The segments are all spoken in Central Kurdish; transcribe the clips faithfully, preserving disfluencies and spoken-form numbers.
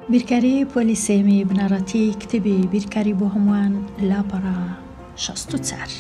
بیرکاری پۆلیسێمی بنەڕەتی کتێبی بیرکاری بۆ هەمووان لاپەڕە شەست و چار.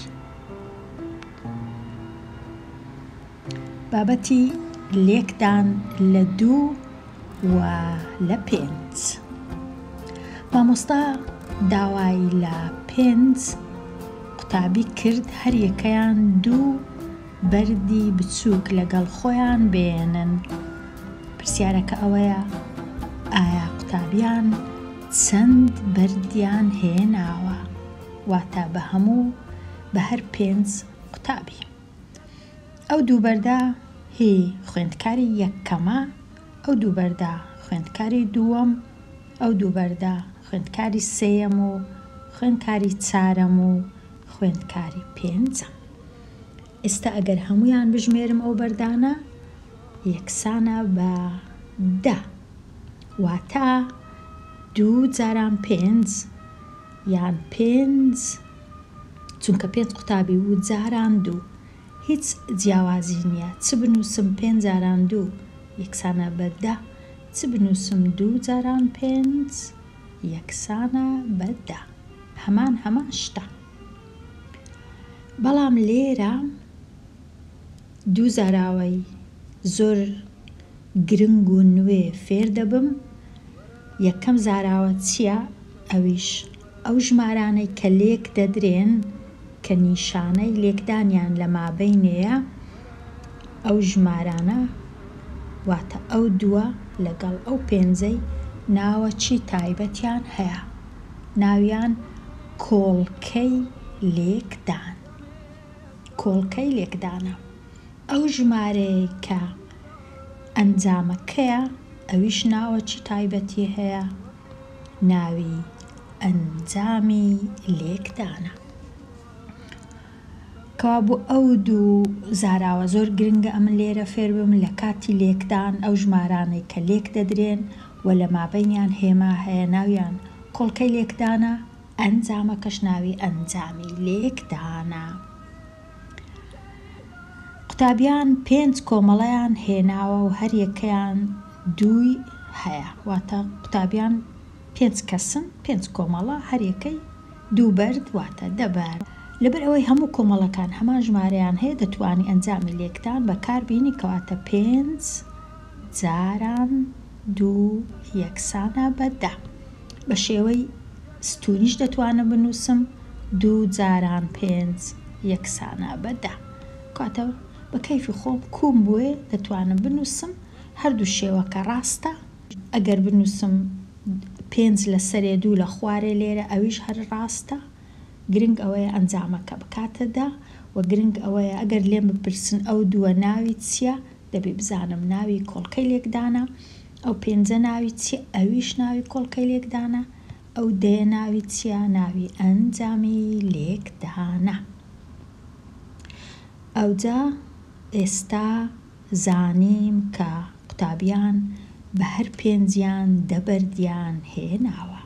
بابەتی لێکدان لە دوو و لە پێنج. مامۆستا داوای لە پێنج قوتابی کرد هەر یەکەیان دوو بەردی بچووک لەگەڵ خۆیان بێنن. پرسیارەکە ئەوەیە ئایا قوتابیان چەند بەردیان هێناوە؟ واتە بە هەموو بە هەر پێنج قوتابی. ئەو دوو بەردە هی خوێندکاری یەکەمە، ئەو دوو بەردە خوێندکاری دووەم، ئەو دوو بەردە خوێندکاری سێیەم و خوێندکاری چارەم و خوێندکاری پێنجەم. ئێستا ئەگەر هەموویان بژمێرم ئەو بەردانە یەکسانە بە دە، واتە دوو جاران پێنج یان پێنج، چونکە پێنج قوتابی و جاران دوو هیچ جیاوازی نییە. چ بنووسم پێنج جاران دوو یەکسانە بە دە، چ بنووسم دوو جاران پێنج یەکسانە بە دە، هەمان هەمان شتە. بەڵام لێرە دوو زاراوەی زۆر گرنگ و نوێ فێر دەبم. یەکەم زاراوە چییە؟ ئەویش ئەو ژمارانەی کە لێک دەدرێن کە نیشانەی لێکدانیان لە مابەینەیە، ئەو ژمارانە واتە ئەو دووە لەگەڵ ئەو پێنجەی ناوەچی تایبەتیان هەیە، ناویان کۆڵکەی لێکدان. کۆڵکەی لێکدانە. ئەو ژمارەیە کە ئەنجامەکەیە ئەویش ناوەچی تایبەتی هەیە، ناوی ئەنجامی لێکدانە. کەوا بۆ ئەو دوو زاراوە زۆر گرنگە ئەمن لێرە فێر بم لە کاتی لێکدان ئەو ژمارانەی کە لێک دەدرێن و لە مابەینیان هێما هەیە ناویان کۆڵکەی لێکدانە، ئەنجامەکەش ناوی ئەنجامی لێکدانە. قوتابیان پێنج کۆمەڵەیان هێناوە و هەر یەکەیان دووی هەیە، واتە قوتابیان پێنج کەسن، پێنج کۆمەڵە، هەر یەکەی دوو بەرد، واتە دە بەرد. لەبەر ئەوەی هەموو کۆمەڵەکان هەمان ژمارەیان هەیە دەتوانی ئەنجامی لێکدان بەکاربینی، کەواتە پێنج جاران دوو یەکسانە بە دە. بە شێوەی ستونیش دەتوانم بنووسم دوو جاران پێنج یەکسانە بە دە، کاتە بە کەیفی خۆم کوم بووێ دەتوانم بنووسم. هەردوو شێوەکە ڕاستە. ئەگەر بنووسم پێنج لە سەرێ دوو لە خوارێ لێرە ئەویش هەر ڕاستە. گرنگ ئەوەیە ئەنجامەکە بکاتەدا و گرنگ ئەوەیە ئەگەر لێم بپرسن ئەو دووە ناوی چییە دەبێ بزانم ناوی کۆڵکەی لێکدانە، ئەو پێنجە ناوی چییە ئەویش ناوی کۆڵکەی لێکدانە، ئەو دەیە ناوی چییە ناوی ئەنجامی لێکدانە. ئەوجا ئێستا زانیم کە قوتابیان بە هەر پێنجیان دەبەردیان هێناوە.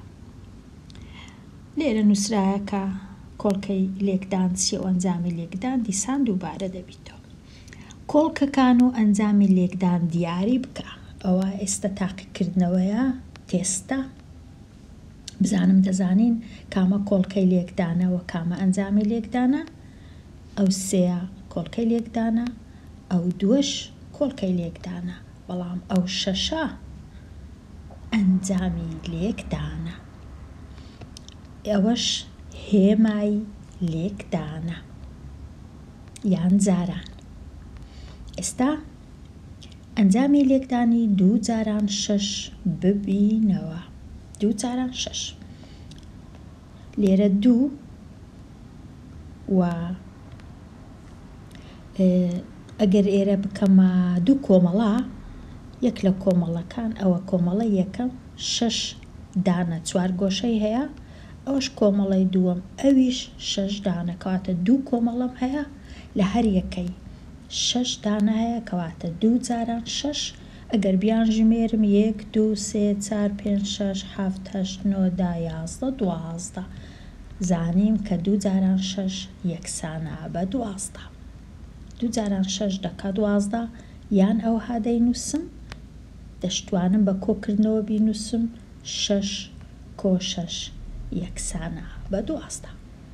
لێرە نووسرایەکە کۆڵکەی لێکدان چیە و ئەنجامی لێکدان دیسان دووبارە دەبیتەوە. کۆڵکەکان و ئەنجامی لێکدان دیاری بکە. ئەوە ئێستا تاقیکردنەوەیە، تێستە. بزانم دەزانین کامە کۆڵکەی لێکدانە و کامە ئەنجامی لێکدانە. ئەو سێە کۆڵکەی لێکدانە، ئەو دووەش کۆڵکەی لێکدانە، بەڵام ئەو شەشە ئەنجامی لێکدانە، ئەوەش هێمای لێکدانە یان جاران. ئێستا ئەنجامی لێکدانی دوو جاران شەش ببینەوە. دوو جاران شەش. لێرە دوو و ئەگەر ئێرە بکەمە دوو کۆمەڵە، یەک لە کۆمەڵەکان ئەوە کۆمەڵە یەکەم شەش دانە چوار گۆشەی هەیە، ئەوش کۆمەڵەی دووەم ئەویش شەش دانە، کەواتە دوو کۆمەڵەم هەیە لە هەر یەکەی شەش دانە هەیە، کەواتە دوو جاران شەش. ئەگەر بیان ژمێرم یەک دوو سێ چار پێنج شەش حەفت هەشت نۆ دا یازدە دوازدە، زانیم کە دوو جاران شەش یەکسانە بە دوازدە. دوو جاران شەش دەکا دوازدە، یان ئەو هادەی نووسم دەشتوانم بە کۆکردنەوە بینووسم شەش کۆ شەش یەکسانە بە دوازدە.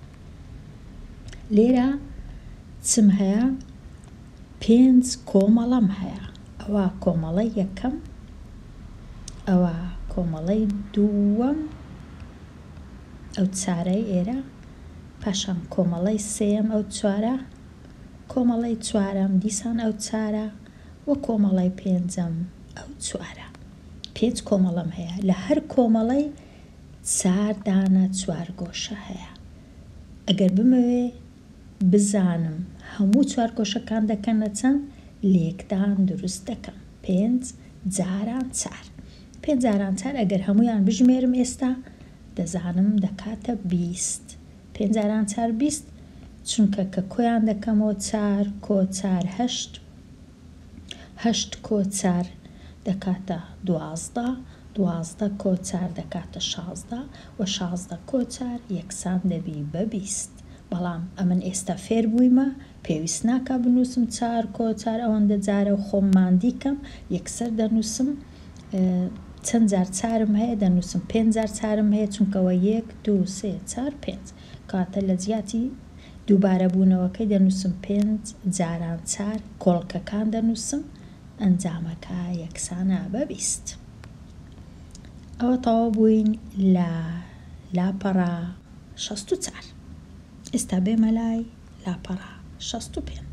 لێرە چم هەیە؟ پێنج کۆمەڵەم هەیە. ئەوە کۆمەڵەی یەکەم، ئەوە کۆمەڵەی دووەم، ئەو چارەی ئێرە، پاشان کۆمەڵەی سێم ئەو چوارە، کۆمەڵەی چوارەم دیسان ئەو چارە، وە کۆمەڵەی پێنجەم ئەو چوارە. پێنج کۆمەڵەم هەیە. لە هەر کۆمەڵەی چار دانە چوار گۆشە هەیە. ئەگەر بمەوێ بزانم هەموو چوار گۆشەکان دەکەنە چەند، لێکدان دروست دەکەم. پێنج جاران چار. پێنج جاران چار ئەگەر هەمویان بژمێرم ئێستا دەزانم دەکاتە بیست. پێنج جاران چار بیست، چونکە کە کۆیان دەکەمەوە چار کۆ چار هەشت، هەشت کۆ چار دەکاتە دوازدە، دوازدە کۆ چار دەکاتە شازدە، و شازدە کۆ چار یەکسان دەبی بە بیست. بەڵام ئەمن ئێستا فێر بوویمە، پێویست ناکە بنووسم چار کۆ چار ئەوەندە جارە و خۆم ماندیکەم، یەکسەر دەنووسم چەند جار چارم هەیە دەنووسم پێنج جار چارم هەیە، چونکەوە یەک دوو سێ چار پێنج، کاتە لە جیاتی دووبارە بوونەوەکەی دەنووسم پێنج جاران چار، کۆڵکەکان دەنووسم، ئەنجامەکە یەکسانە بە بیست. ئەوە تەواو بووین لە لاپەڕە شەست و چار. ئێستا بێمە لای لاپەڕە شەست و پێنج.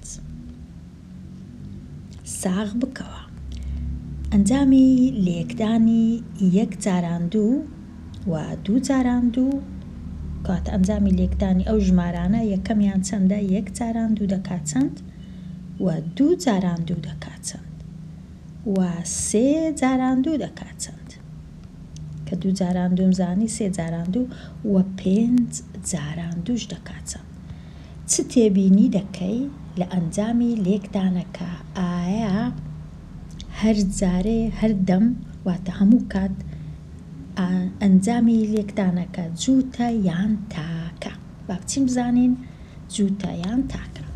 ساغ بکەوە. ئەنجامی لێکدانی یەک جاران دوو و دوو جاران دوو، کاتە ئەنجامی لێکدانی ئەو ژمارانە یەکەمیان چەندە؟ یەک جاران دوو دەکات چەند؟ و دوو جاران دوو دەکات چەند؟ و سێ جاران دوو دەکات چەند؟ کە دوو جاران دووم زانی سێ جاران دوو و پێنج جاران دووش دەکات چەند؟ چ تێبینی دەکەی لە ئەنجامی لێکدانەکە؟ ئایا هەر جارێ هەر دەم واتە هەموو کات ئەنجامی لێکدانەکە جووتە یان تاکە؟ با بچین بزانین جووتە یان تاکە.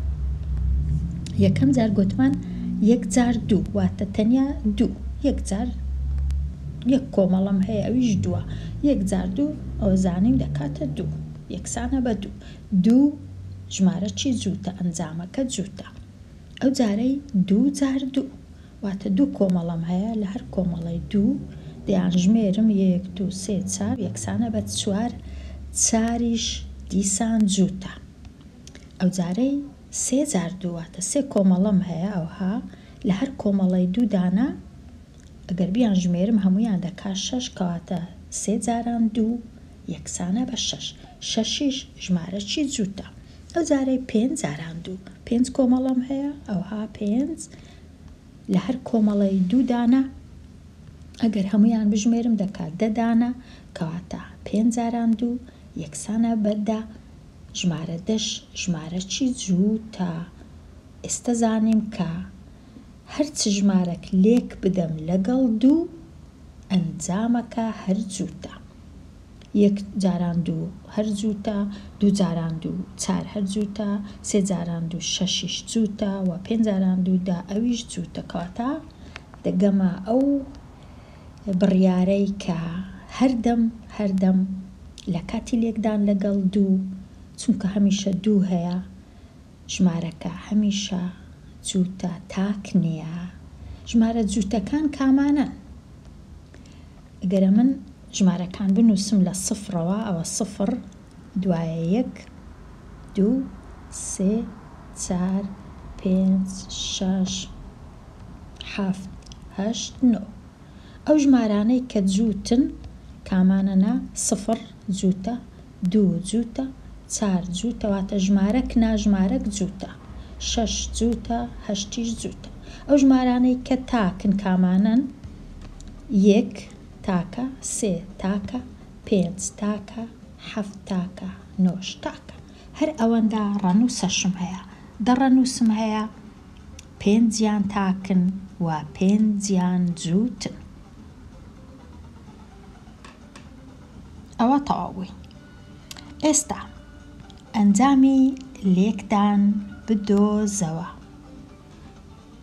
یەکەم جار گوتمان یەک جار دوو، واتە تەنیا دوو. یەک جار یەک کۆمەڵەم هەیە ئەویش دووە، یەک جار دوو ئەو زانیم دەکاتە دوو، یەکسانە بە دوو. دوو ژمارە چی جووتە؟ ئەنجامەکە جووتە. ئەو جارەی دوو جار دوو، واتە دوو کۆمەڵەم هەیە، لە هەر کۆمەڵەی دوو دەیان ژمێرم یەک دوو سێ چار یەکسانە بە چوار، چاریش دیسان جووتە. ئەو جارەی سێ جار دوو، واتە سێ کۆمەڵەم هەیە، ئەوها لە هەر کۆمەڵەی دوو دانە ئەگەر بیان ژمێرم هەمویان دەکات شەش، کەواتە سێ جاران دوو یەکسانە بە شەش. شەشیش ژمارە چی جووتە؟ ئەو جارەی پێنج جاران دوو، پێنج کۆمەڵەم هەیە، ئەوها پێنج لە هەر کۆمەڵەی دوو دانە ئەگەر هەمویان بژمێرم دەکات دە دانە، کەواتە پێنج جاران دوو یەکسانە بە دە، ژمارە دەش ژمارە چی جووتە؟ ئێستا زانیم کە هەرچ ژمارەك لێک بدەم لەگەڵ دوو ئەنجامەکە هەر جووتە. یەک جاران دوو هەر جووتە، دوو جاران دوو چار هەر جووتە، سێ جاران دوو شەشیش جووتە، و پێنج جاران دوو دا ئەویش جووتە. کەواتە دەگەمە ئەو بڕیارەی کە هەردەم هەردەم لە کاتی لێکدان لەگەڵ دوو، چونکە هەمیشە دوو هەیە، ژمارەکە هەمیشە جووتە، تاک نییە. ژمارە جووتەکان کامانن؟ ئەگەرە من ژمارەکان بنووسم لە سفرەوە، ئەوە سفر، دوایە یەک، دوو، سێ، چار، پێنج، شەش، حەفت، هەشت، نۆ. ئەو ژمارانەی کە جووتن کامانەنا؟ سفر جووتە، دوو جووتە، چار جووتە، واتە ژمارەک ناژمارەک جووتە، شەش جووتە، هەشتیش جووتە. ئەو ژمارانەی کە تاکن کامانن؟ یەک تاکە، سێ تاکە، پێنج تاکە، حەفت تاکە، نۆش تاکە. هەر ئەوەندە ڕەنووسەشم هەیە، دە ڕەنووسم هەیە، پێنجیان تاکن و پێنجیان جووتن. ئەوە تەواوی. ئێستا ئەنجامی لێکدان بدۆزەوە.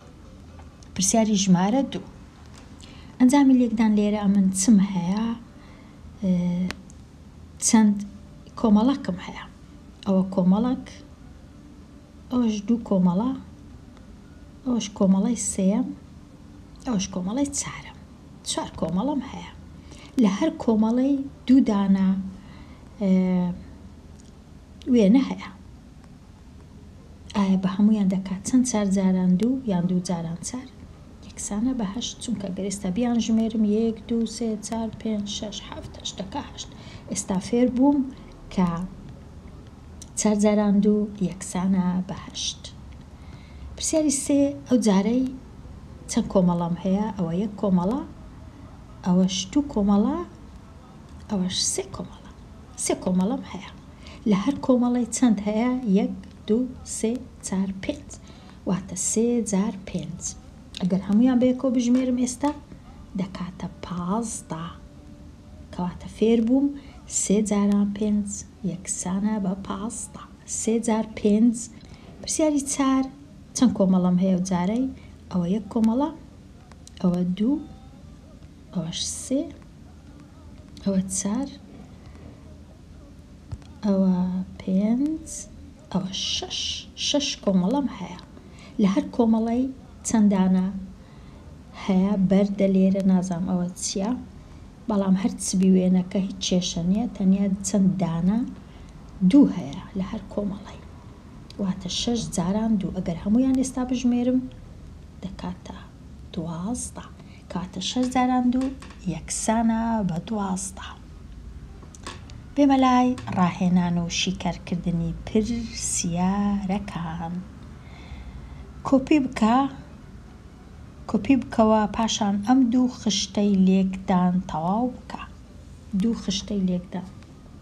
پرسیاری ژمارە دوو. ئەنجامی لێکدان لێرە ئەمن چم هەیە؟ چەند کۆمەڵەکم هەیە. ئەوە کۆمەڵک، ئەوەش دوو کۆمەڵە، ئەوەش کۆمەڵەی سێەم، ئەوەش کۆمەڵەی چارەم. چوار کۆمەڵەم هەیە. لە هەر کۆمەڵەی دوو دانە وێنە هەیە. ئایا بە هەمویان دەکات چەند چار جاران دوو یان دوو جاران چار؟ یەکسانە بە هەشت، چونکە گەر ئێستا بیان ژمێرم یەک دوو سێ چار پێنج شەش حەوت هەشت دەکا هەشت. ئێستا فێر بووم کە چار جاران دوو یەکسانە بە هەشت. پرسیاری سێ ئەو جارەی چەند کۆمەڵەم هەیە؟ ئەوە یەک کۆمەڵە، ئەوەش دوو کۆمەڵە، ئەوەش سێ کۆمەڵە. سێ کۆمەڵەم هەیە. لە هەر کۆمەڵی چەند هەیە؟ یەک دوو سێ چار پێنج، واتە سێ جار پێنج. ئەگەر هەمویان بەیەکەوە بژمێرم ئێستا دەکاتە پازدە، کەواتە فێر بووم سێ جاران پێنج یەکسانە بە پازدە. سێ جار پێنج. پرسیاری چار چەند کۆمەڵەم هەیە و جارەی؟ ئەوە یەک کۆمەڵە، ئەوە دوو، ئەوەش سێ، ئەوە چار، ئەوە پێنج، ئەوە شەش. شەش کۆمەڵەم هەیە. لە هەر کۆمەڵی چەندانە هەیە؟ بەردە لێرە نازام ئەوە چییە، بەڵام هەر چبی وێنەکە هیچ کێشە نییە، تەنیا چەند دانە دوو هەیە لە هەر کۆمەڵی، واتە شەش جاران دوو. ئەگەر هەمویان ئێستا بژمێرم دەکاتە دوازدە، کاتە شەش جاران دوو یەکسانە بە دوازدە. بێمە لای ڕاهێنان و شیکارکردنی پرسیارەکان. کۆپی بکە، کۆپی بکەوە، پاشان ئەم دوو خشتەی لێکدان تەواو بکە. دوو خشتەی لێکدان،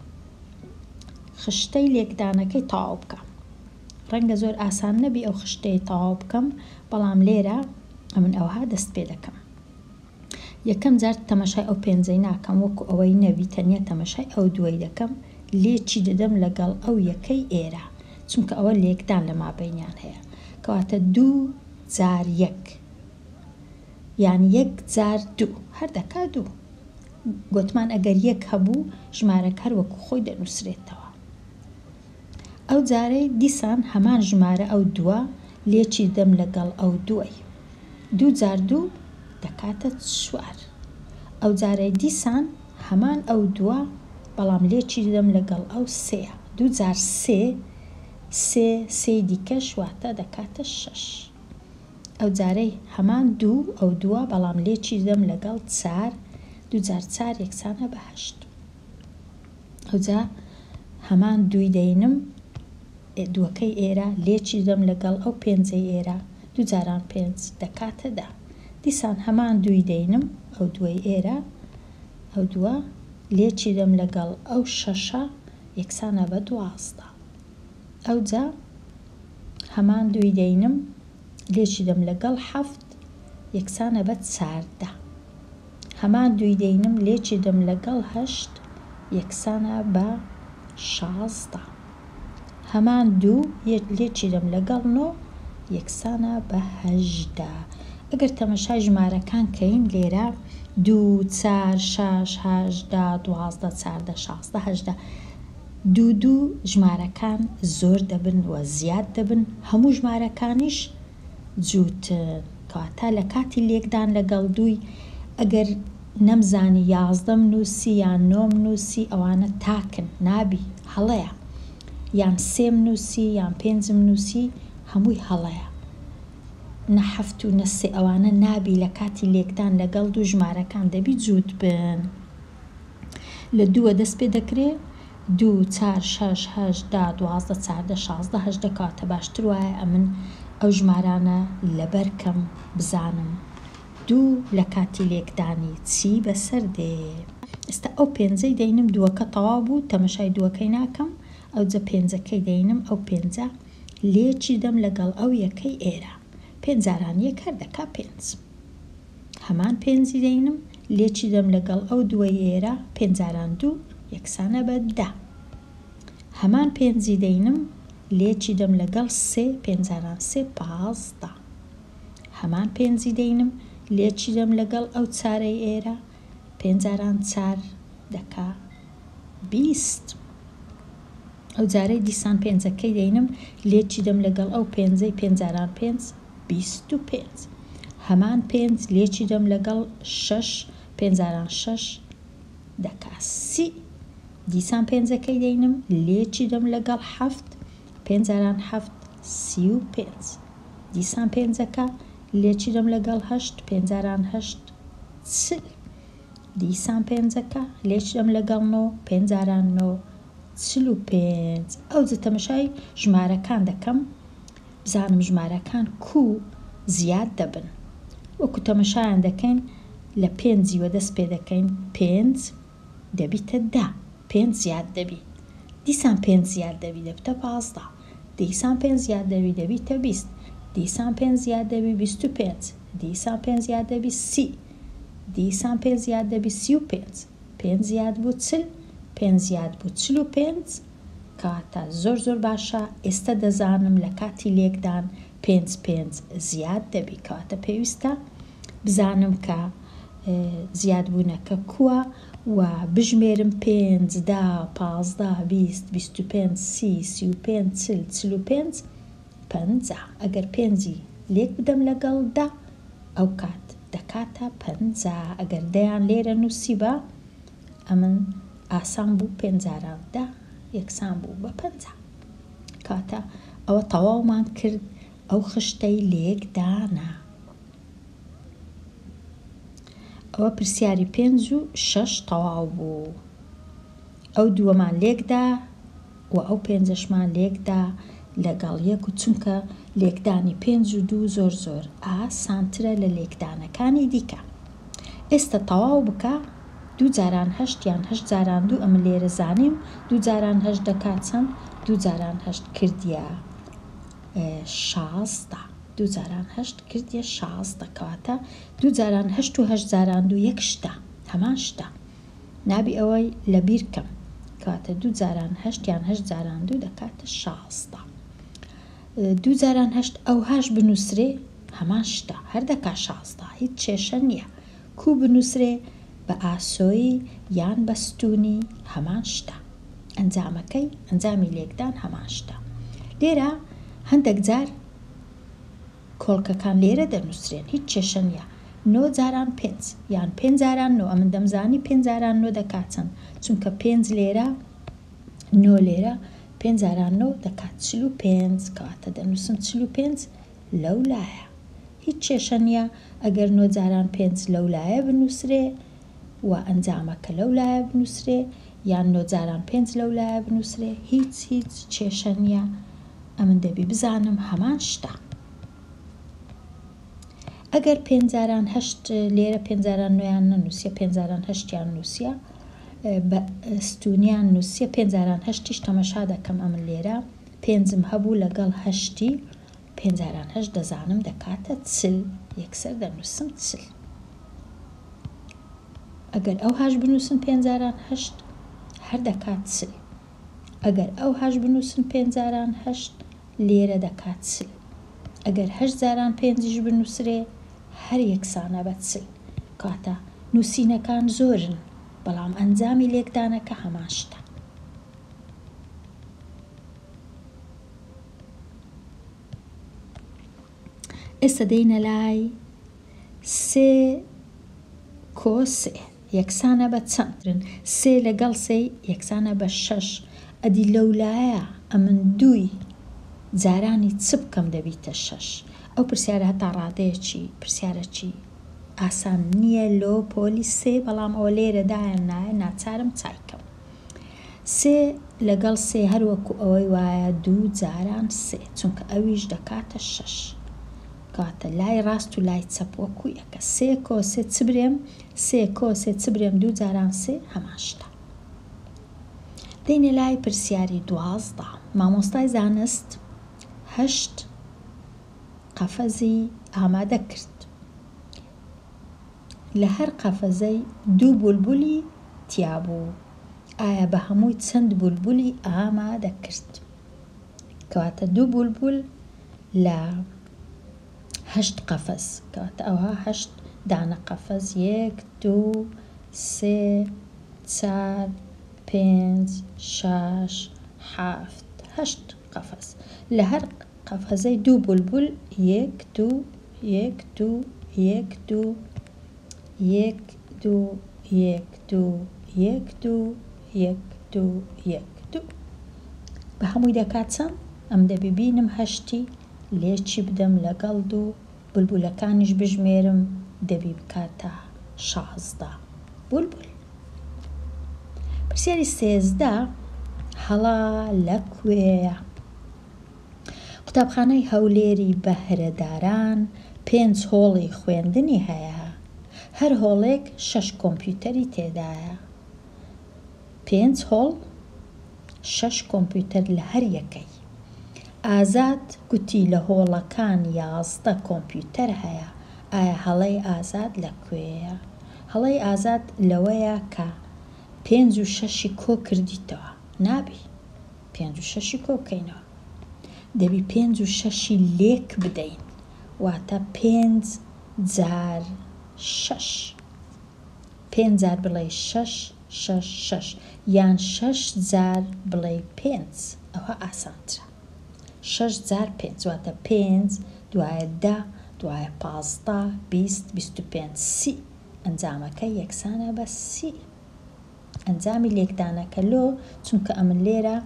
خشتەی لێکدانەکەی تەواو بکە. ڕەنگە زۆر ئاسان نەبی ئەو خشتەی تەواو بکەم، بەڵام لێرە ئەمن ئەوها دەست پێ دەکەم. یەکەم جار تەمەشای ئەو پێنجەی ناکەم، وەکو ئەوەی نەبی، تەنیا تەمەشای ئەو دوای دەکەم. لێکی دەدەم لەگەڵ ئەو یەکەی ئێرە، چونکە ئەوە لێکدان لە مابەینیان هەیە، کەواتە دوو جار یەک یان یەک جار دوو هەر دەکا دوو. گوتمان ئەگەر یەک هەبوو ژمارەکە هەر وەکو خۆی دەنووسرێتەوە. ئەو جارەی دیسان هەمان ژمارە ئەو دووە لێکی دەم لەگەڵ ئەو دوای. دوو جار دوو دەکاتە چوار. ئەو جارەی دیسان هەمان ئەو دووە، بەڵام لێکی دەم لەگەڵ ئەو سێە. دوو جار سێ، سێ سێ دیکەش واتە دەکاتە شەش. ئەو جارەی هەمان دوو ئەو دووە، بەڵام لێکی دەم لەگەڵ چار. دوو جار چار یەکسانە بە هەشت. ئەو جا هەمان دووی دەینم، دووەکەی ئێرە لێکی دەم لەگەڵ ئەو پێنجەی ئێرە، دوو جاران پێنج دەکاتە دا. دیسان هەمان دووی دەینم، ئەو دوای ئێرە، ئەو دووە لێکی دەم لەگەڵ ئەو شەشە یەکسانە بە دوازدە. ئەو جا هەمان دووی دەینم، لێکی دەم لەگەڵ حەفت یەکسانە بە چاردە. هەمان دووی دەینم، لێکی دەم لەگەڵ هەشت یەکسانە بە شازدە. هەمان دوو لێکی دەم لەگەڵ نۆ یەکسانە بە هەژدە. ئەگەر تەمەشای ژمارەکان کەین لێرە دوو، چار، شەش، هەژدە، دوازدە، چاردە، شازدە، هەژدە، دوو دوو ژمارەکان زۆر دەبن و زیاد دەبن، هەموو ژمارەکانیش جووتن، کەواتە لە کاتی لێکدان لەگەڵ دووی ئەگەر نەمزانی یازدەم نووسی یان نۆم نووسی ئەوانە تاکن، نابی هەڵەیە، یان سێم نووسی یان پێنجم نووسی هەمووی هەڵەیە، نە حەفت و نە سێ، ئەوانە نابی لە کاتی لێکدان لەگەڵ دوو ژمارەکان دەبی جووت بن. لە دووە دەست پێ دەکرێت دوو، چار، شەش، هەژدە، دوازدە، چاردە، شازدە، هەژدە، کەواتە باشتر وایە ئەمن ئەو ژمارانە لەبەرکەم بزانم دوو لە کاتی لێکدانی چی بەسەر دێ. ئێستا ئەو پێنجەی دەینم، دووەکە تەواو بوو، تەمەشای دووەکەی ناکەم، ئەو جە پێنجەکەی دەینم، ئەو پێنجە لێکی دەم لەگەڵ ئەو یەکەی ئێرە، پێنجاران یەک هەر دەکا پێنج. هەمان پێنجی دەینم، لێکی دەم لەگەڵ ئەو دووەی ئێرە، پێنجاران دوو یەکسانە بە دە. هەمان پێنجی دەینم، لێکی دەم لەگەڵ سێ، پێنجاران سێ پازدە. هەمان پێنجی دەینم، لێکی دەم لەگەڵ ئەو چارەی ئێرە، پێنجاران چار دەکا بیست. ئەو جارەی دیسان پێنجەکەی دەینم لێکی دەم لەگەڵ ئەو پێنجەی پێنجاران پێنج بیست و پێنج. هەمان پێنج لێکی دەم لەگەڵ شەش پێنجاران شەش دەکا سی. دیسان پێنجەکەی دەینم لێکی دەم لەگەڵ حەفت پێنجاران حەفت سی و پێنج. دیسان پێنجەکە لێکی دەم لەگەڵ هەشت پێنجاران هەشت چل. دیسان پێنجەکە لێکی دەم لەگەڵ نۆ پێنجاران نۆ چل و پێنج. ئەو جە تەمەشای ژمارەکان دەکەم بزانم ژمارەکان کو زیاد دەبن. وەکو تەمەشایان دەکەین لە پێنجیوە دەست پێ دەکەین پێنج دەبیتە دا پێنج زیاد دەبی. دیسان پێنج زیاد دەبی دەبتە پازدە. دیسان پێنج زیاد دەبی دەبیتە بیست. دیسان پێنج زیاد دەبی بیست و پێنج. دیسان پێنج زیاد دەبی سی. دیسان پێنج زیاد دەبی سی و پێنج. پێنج زیاد بوو چل. پێنج زیاد بوو چل و پێنج. کاتە زۆر زۆر باشە. ئێستا دەزانم لە کاتی لێکدان پێنج پێنج زیاد دەبی. کاتە پێویستە بزانم کە زیادبوونەکە کووە و بژمێرم پێنج دا پازدە بیست بیست و پێنج سی سی و پێنج چل چل و پێنج پەنجا. ئەگەر پێنجی لێک بدەم لەگەڵ دا ئەو کات دەکاتە پەنجا. ئەگەر دەیان لێرە نووسی بە ئەمن ئاسان بوو پێنجاران دا یەکسان بوو بە پەنجا. کاتە ئەوە تەواومان کرد ئەو خشتەی لێکدانە. ئەوە پرسیاری پێنج و شەش تەواو بوو. ئەو دووەمان لێکدا و ئەو پێنجەشمان لێکدا لەگەڵ یەک و چونکە لێکدانی پێنج و دوو زۆر زۆر ئاسانترە لە لێکدانەکانی دیکە. ئێستا تەواو بکە دوو جاران هەشت یان هەشت جاران دوو ئەمە لێرە زانیم دوو جاران هەشت دەکات چەند؟ دوو جاران هەشت کردیە شازدە. دوو جاران هەشت کردیە شازدە. کەواتە دوو جاران هەشت و هەشت جاران دوو یەک شتە هەمان شتە. نابی ئەوەی لە بیر کەم. کەواتە دوو جاران هەشت یان هەشت جاران دوو دەکاتە شازدە. دوو جاران هەشت ئەو هەش بنووسرێ هەمان شتە هەر دەکا شازدە. هیچ کێشە نییە. کو بنووسرێ بە ئاسۆیی یان بە ستوونی هەمان شتە. ئەنجامەکەی ئەنجامی لێکدان هەمان شتە. لێرە هەندێک جار کۆڵکەکان لێرە دەنووسرێن هیچ کێشە نییە. نۆ جاران پێنج یان پێنج جاران نۆ ئەمن دەمزانی پێنج جاران نۆ دەکات چەند؟ چونکە پێنج لێرە نۆ لێرە پێنج جاران نۆ دەکات چل و پێنج. کەواتە دەنووسم چل و پێنج لەو لایە. هیچ کێشە نییە ئەگەر نۆ جاران پێنج لەو لایە بنووسرێ و ئەنجامەکە لەو لایە بنووسرێ یان نۆ جاران پێنج لەو لایە بنووسرێ هیچ هیچ کێشە نییە. ئەمن دەبی بزانم هەمان شتە. ئەگەر پێنجاران هەشت لێرە پێنجاران نویان نەنووسیە پێنجاران هەشتیان نووسیە بە ستونیان نووسیە پێنجاران هەشتیش تەمەشا دەکەم ئەمن لێرە پێنجم هەبوو لەگەڵ هەشتی پێنجاران هەشت دەزانم دەکاتە چل یەکسەر دەنووسم چل. ئەگەر ئەو هەش بنووسن پێنجاران هەشت هەر دەکات چل. ئەگەر ئەو هەش بنووسن پێنجاران هەشت لێرە دەکات چل. ئەگەر هەشت جاران پێنجیش بنووسرێ هەر یەکسانە بە چل. کاتە نووسینەکان زۆرن بەڵام ئەنجامی لێکدانەکە هەمان شتە. ئێستا دەینە لای سێ کۆ سێ یەکسانە بە چەندرن؟ سێ لەگەڵ سێ یەکسانە بە شەش. ئەدی لەولایە ئەمن دووی جارانی چ بکەم دەبیتە شەش. ئەو پرسیارە هەتا ڕادەیەکی پرسیارەکی ئاسان نییە لۆ پۆلی سێ بەڵام ئەوە لێرە دایان نایە ناچارم چایکەم. سێ لەگەڵ سێ هەروەکو ئەوەی وایە دوو جاران سێ چونکە ئەویش دەکاتە شەش. کاتە لای ڕاست و لای چەپ وەکو یەکە. سێ کۆ سێ چ برێم؟ سێ کۆ سێ چ برێم؟ دوو جاران سێ هەمان شتە. دەینە لای پرسیاری دوازدە. مامۆستای زانست هەشت قەفەزی ئامادە کرد. لە هەر قەفەزەی دوو بولبولی تیا بوو. ئایا بە هەمووی چەند بولبولی ئامادە کرد؟ کەواتە دوو بولبول لە هەشت قەفەز. کەواتە ئەوها هەشت دانە قەفەز. یەک دوو سێ چار پێنج شاش حافت هەشت قەفەس لە هەر قەفەزەی دوو بولبول یەک دوو یەک دوو یەک دوو یەک دوو یەک دوو یەک دوو یەک دوو یەک دوو بە هەمووی دەکات چەند؟ ئەم دەبینم هەشتی لێچی بدەم لەگەڵ دوو بولبولەکانیش بژمێرم دەبی بکاتە شازدە بولبول. پرسیاری سێزدە هەڵا لەکوێیە؟ قوتابخانەی هەولێری بەهرەداران پێنج هۆڵی خوێندنی هەیە. هەر هۆڵێک شەش کۆمپیوتەری تێدایە. پێنج هۆڵ شەش کۆمپیوتەر لە هەر یەکەی. ئازاد گوتی لە هۆڵەکان یازدە کۆمپیوتەر هەیە. ئایا هەڵەی ئازاد لەکوێیە؟ هەڵەی ئازاد لەوەیە کە پێنج و شەشی کۆ کردیتەوە. نابی پێنج و شەشی کۆکەینەوە. دەبی پێنج و شەشی لێک بدەین واتە پێنج جار شەش. پێنج جار بڵێ شەش شەش شەش یان شەش جار بڵێ پێنج ئەوە ئاسانترە. شەش جار پێنج واتە پێنج دوایە دە دوایە پازدە بیست بیست و پێنج سی. ئەنجامەکە یەکسانە بە سی. ئەنجامی لێکدانەکە لۆ چونکە ئەمن لێرە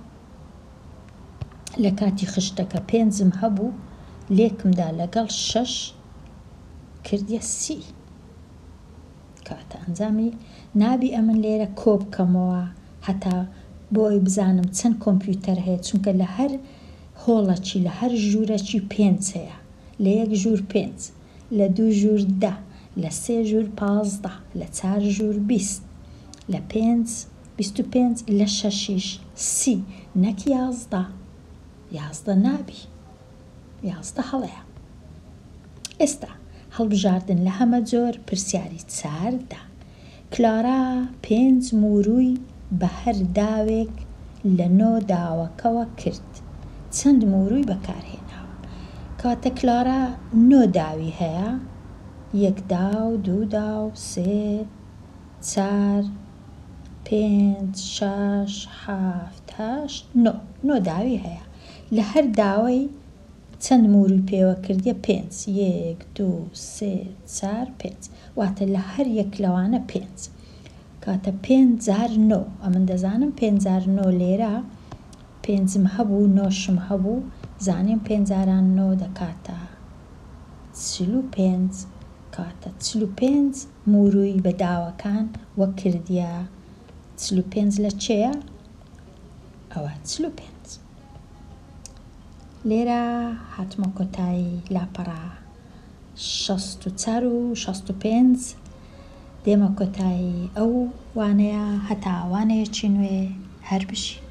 لە کاتی خشتەکە پێنجم هەبوو لێکمدا لەگەڵ شەش کردیە سی. کاتە ئەنجامی نابی ئەمن لێرە کۆ بکەمەوە هەتا بۆی بزانم چەند کۆمپیوتەر هەیە چونکە لە هەر هۆڵەکی لە هەر ژوورەکی پێنج هەیە. لە یەک ژوور پێنج، لە دوو ژوور دە، لە سێ ژوور پازدە، لە چار ژوور بیست، لە پێنج بیست و پێنج، لە شەشیش سی نەک یازدە. یازدە نابی. یازدە هەڵەیە. ئێستا هەڵبژاردن لە هەمە جۆر پرسیاری چاردا. کلارا پێنج موروی بە هەر داوێک لە نۆ داوەکەوە کرد. چەند موروی بەکارهێناوە؟ کاتە کلارا نۆ داوی هەیە. یەک داو، دوو داو، سێ، چار، پێنج، شەش، حافت، هەشت، نۆ. نۆ داوی هەیە. لە هەر داوای چەند موروی پێوە کردیە؟ پێنج. یەک دوو سێ چار پێنج واتە لە هەر یەک لەوانە پێنج. کاتە پێنج جار نۆ. ئەمن دەزانم پێنج جار نۆ لێرە پێنجم هەبوو نۆشم هەبوو زانیم پێنج جاران نۆ دەکاتە چل و پێنج. کاتە چل و پێنج موروی بە داوەکان وەک کردیە. چل و پێنج لە چێە؟ ئەوە چل و پێنج. لێرە هاتمە کۆتایی لاپەڕا شەست و چار و شەست و پێنج. دێمە کۆتایی ئەو وانەیە هەتا وانەیەکی نوێ هەر بشین.